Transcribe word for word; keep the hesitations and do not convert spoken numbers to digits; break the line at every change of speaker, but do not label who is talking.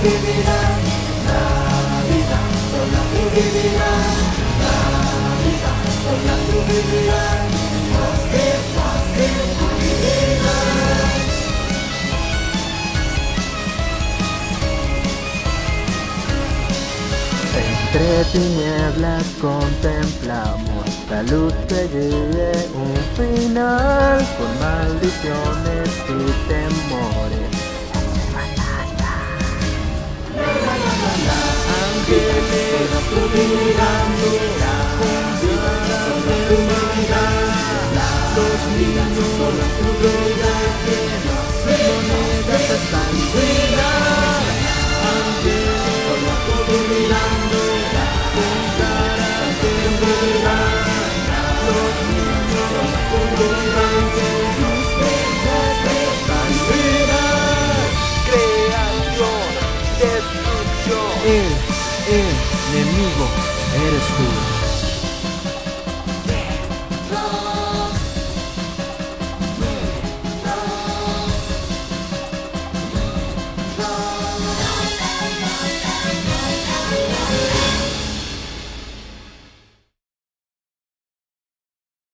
vivirás, Navidad, sola tú vivirás, Navidad, sola tú vivirás, postre, postre, tú vivirás.
Entre tinieblas contemplamos la luz que llegue un final, con maldiciones y temores.
Ángeles iluminando, solo tú vivirás, los niños solo tú vivirás, que sus monedas están llenas. Ángeles solo tú vivirando, con caras de vivirás, los niños solo tú vivirán, que sus monedas están llenas.
Creación, destrucción. El enemigo eres tú.